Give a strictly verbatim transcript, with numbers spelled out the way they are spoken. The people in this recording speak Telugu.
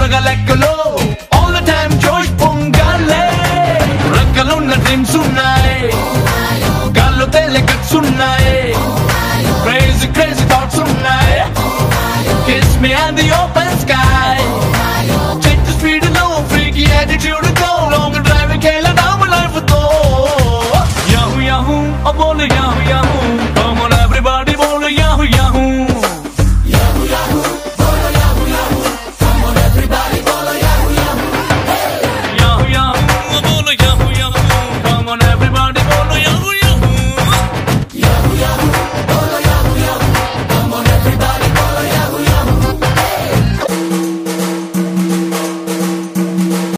త్వరగా లెక్కలో all the time జోష్ పొంగాలే రెక్కలున్న డ్రీమ్స్ ఉన్నాయి గాల్లో తేలే కట్స్ ఉన్నాయి crazy crazy thoughts ఉన్నాయి kiss me and the open sky take the speed low freaky attitude go long drive ke la down life to yahoo yahoo oh bole yahoo yahoo